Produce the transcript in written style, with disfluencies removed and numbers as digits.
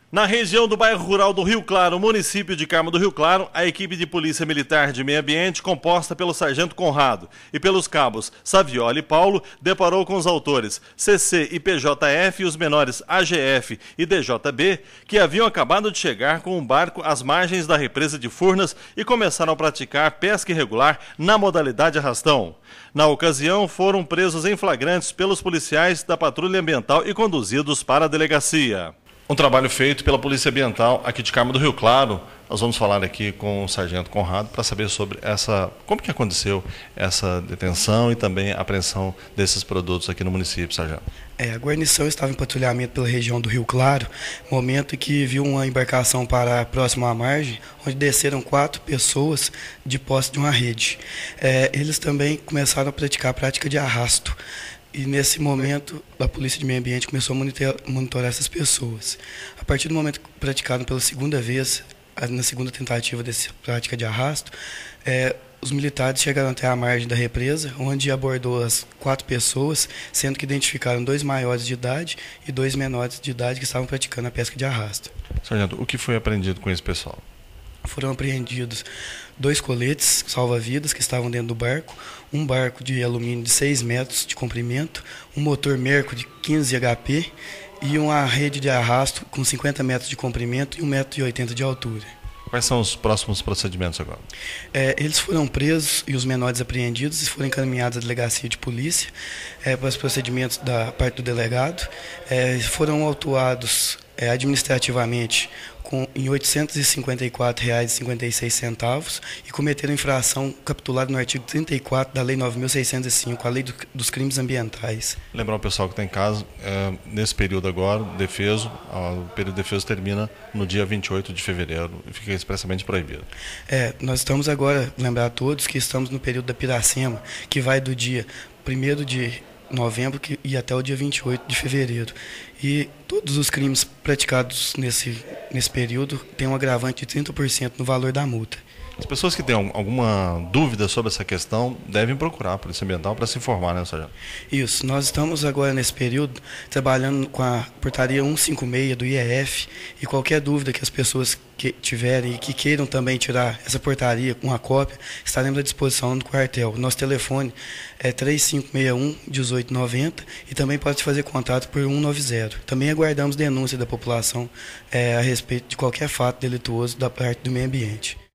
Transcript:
Na região do bairro rural do Rio Claro, município de Carmo do Rio Claro, a equipe de Polícia Militar de Meio Ambiente, composta pelo Sargento Conrado e pelos cabos Savioli e Paulo, deparou com os autores CC e PJF e os menores AGF e DJB, que haviam acabado de chegar com um barco às margens da represa de Furnas e começaram a praticar pesca irregular na modalidade arrastão. Na ocasião, foram presos em flagrantes pelos policiais da Patrulha Ambiental e conduzidos para a delegacia. Um trabalho feito pela Polícia Ambiental aqui de Carmo do Rio Claro. Nós vamos falar aqui com o Sargento Conrado para saber sobre como que aconteceu essa detenção e também a apreensão desses produtos aqui no município, Sargento. A guarnição estava em patrulhamento pela região do Rio Claro, momento em que viu uma embarcação parar próximo à margem, onde desceram 4 pessoas de posse de uma rede. Eles também começaram a praticar a prática de arrasto. E nesse momento, a Polícia de Meio Ambiente começou a monitorar essas pessoas. A partir do momento que praticaram pela segunda vez, na segunda tentativa dessa prática de arrasto, os militares chegaram até a margem da represa, onde abordou as 4 pessoas, sendo que identificaram 2 maiores de idade e 2 menores de idade que estavam praticando a pesca de arrasto. Sargento, o que foi apreendido com esse pessoal? Foram apreendidos 2 coletes salva-vidas que estavam dentro do barco, um barco de alumínio de 6 metros de comprimento, um motor Merco de 15 HP e uma rede de arrasto com 50 metros de comprimento e 1,80 m de altura. Quais são os próximos procedimentos agora? Eles foram presos e os menores apreendidos e foram encaminhados à delegacia de polícia para os procedimentos da parte do delegado. Foram autuados administrativamente em R$ 854,56 e cometeram infração capitulada no artigo 34 da Lei 9.605, a Lei dos Crimes Ambientais. Lembrar o pessoal que está em casa, nesse período agora, o período defeso termina no dia 28 de fevereiro e fica expressamente proibido. Nós estamos agora, lembrar a todos que estamos no período da Piracema, que vai do dia 1º de novembro e até o dia 28 de fevereiro. E todos os crimes praticados nesse período têm um agravante de 30% no valor da multa. As pessoas que têm alguma dúvida sobre essa questão devem procurar a Polícia Ambiental para se informar, né, Sargento? Isso. Nós estamos agora nesse período trabalhando com a portaria 156 do IEF e qualquer dúvida que as pessoas que tiverem e que queiram também tirar essa portaria com uma cópia, estaremos à disposição no quartel. Nosso telefone é 3561-1890 e também pode fazer contato por 190. Também aguardamos denúncia da população a respeito de qualquer fato delituoso da parte do meio ambiente.